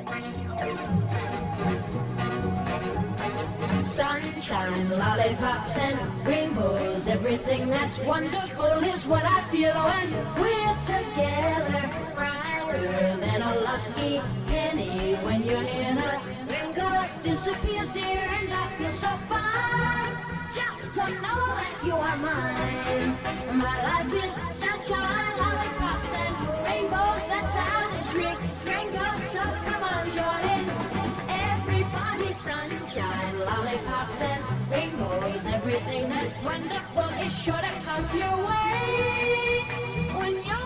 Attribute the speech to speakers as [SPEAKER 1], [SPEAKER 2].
[SPEAKER 1] Sunshine, lollipops, and rainbows. Everything that's wonderful is what I feel when we're together. Brighter than a lucky penny when you're in a rainbow disappears, dear, and I feel so fine. Just to know that you are mine. My life is sunshine, lollipops, and rainbows. That's how this ring goes. So come on, Jordan. Everybody, sunshine, lollipops, and rainbows. Everything that's wonderful is sure to come your way when you're